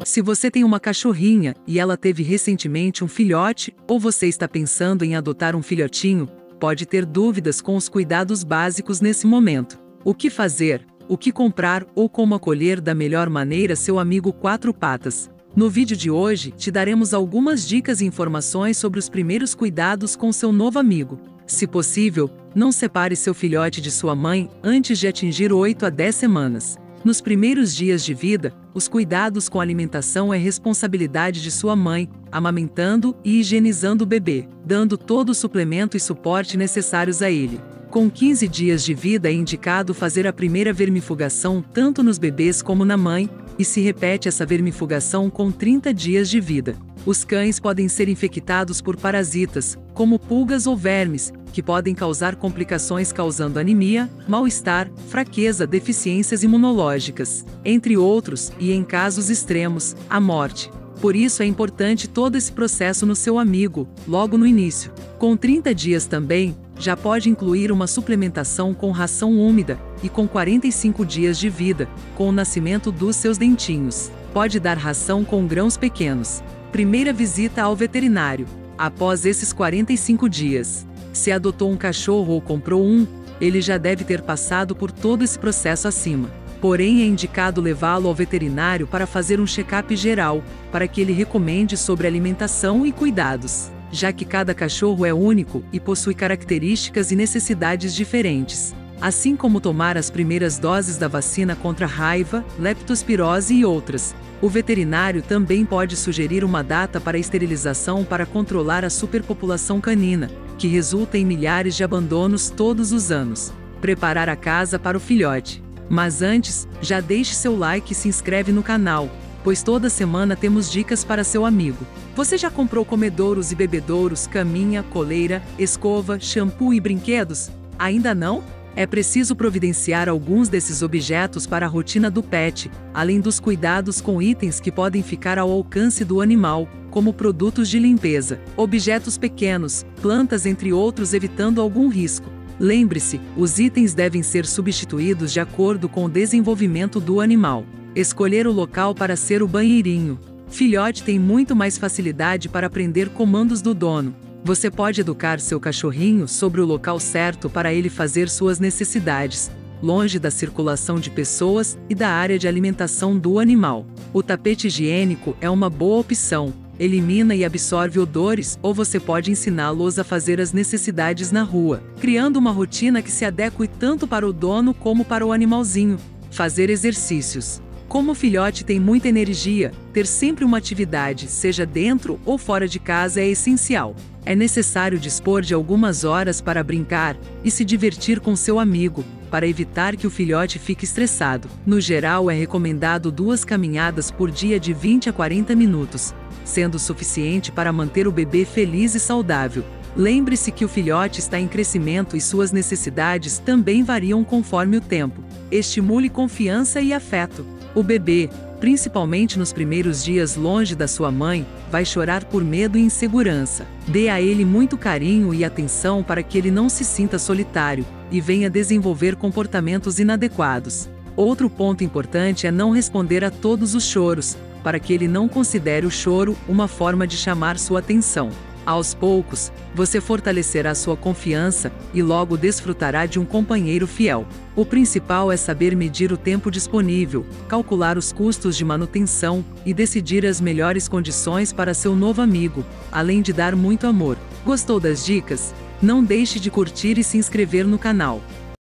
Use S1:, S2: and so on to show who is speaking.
S1: Se você tem uma cachorrinha e ela teve recentemente um filhote, ou você está pensando em adotar um filhotinho, pode ter dúvidas com os cuidados básicos nesse momento. O que fazer, o que comprar ou como acolher da melhor maneira seu amigo quatro patas. No vídeo de hoje, te daremos algumas dicas e informações sobre os primeiros cuidados com seu novo amigo. Se possível, não separe seu filhote de sua mãe antes de atingir 8 a 10 semanas. Nos primeiros dias de vida, os cuidados com a alimentação é responsabilidade de sua mãe, amamentando e higienizando o bebê, dando todo o suplemento e suporte necessários a ele. Com 15 dias de vida é indicado fazer a primeira vermifugação tanto nos bebês como na mãe, e se repete essa vermifugação com 30 dias de vida. Os cães podem ser infectados por parasitas, como pulgas ou vermes, que podem causar complicações causando anemia, mal-estar, fraqueza, deficiências imunológicas, entre outros, e em casos extremos, a morte. Por isso é importante todo esse processo no seu amigo, logo no início. Com 30 dias também, já pode incluir uma suplementação com ração úmida, e com 45 dias de vida, com o nascimento dos seus dentinhos, pode dar ração com grãos pequenos. Primeira visita ao veterinário. Após esses 45 dias, se adotou um cachorro ou comprou um, ele já deve ter passado por todo esse processo acima. Porém, é indicado levá-lo ao veterinário para fazer um check-up geral, para que ele recomende sobre alimentação e cuidados, já que cada cachorro é único e possui características e necessidades diferentes. Assim como tomar as primeiras doses da vacina contra a raiva, leptospirose e outras. O veterinário também pode sugerir uma data para esterilização para controlar a superpopulação canina, que resulta em milhares de abandonos todos os anos. Preparar a casa para o filhote. Mas antes, já deixe seu like e se inscreve no canal, pois toda semana temos dicas para seu amigo. Você já comprou comedouros e bebedouros, caminha, coleira, escova, shampoo e brinquedos? Ainda não? É preciso providenciar alguns desses objetos para a rotina do pet, além dos cuidados com itens que podem ficar ao alcance do animal, como produtos de limpeza, objetos pequenos, plantas entre outros, evitando algum risco. Lembre-se, os itens devem ser substituídos de acordo com o desenvolvimento do animal. Escolher o local para ser o banheirinho. Filhote tem muito mais facilidade para aprender comandos do dono. Você pode educar seu cachorrinho sobre o local certo para ele fazer suas necessidades, longe da circulação de pessoas e da área de alimentação do animal. O tapete higiênico é uma boa opção, elimina e absorve odores, ou você pode ensiná-los a fazer as necessidades na rua, criando uma rotina que se adeque tanto para o dono como para o animalzinho. Fazer exercícios. Como o filhote tem muita energia, ter sempre uma atividade, seja dentro ou fora de casa, é essencial. É necessário dispor de algumas horas para brincar e se divertir com seu amigo, para evitar que o filhote fique estressado. No geral, é recomendado 2 caminhadas por dia de 20 a 40 minutos, sendo suficiente para manter o bebê feliz e saudável. Lembre-se que o filhote está em crescimento e suas necessidades também variam conforme o tempo. Estimule confiança e afeto. O bebê, principalmente nos primeiros dias longe da sua mãe, vai chorar por medo e insegurança. Dê a ele muito carinho e atenção para que ele não se sinta solitário e venha desenvolver comportamentos inadequados. Outro ponto importante é não responder a todos os choros, para que ele não considere o choro uma forma de chamar sua atenção. Aos poucos, você fortalecerá sua confiança e logo desfrutará de um companheiro fiel. O principal é saber medir o tempo disponível, calcular os custos de manutenção e decidir as melhores condições para seu novo amigo, além de dar muito amor. Gostou das dicas? Não deixe de curtir e se inscrever no canal.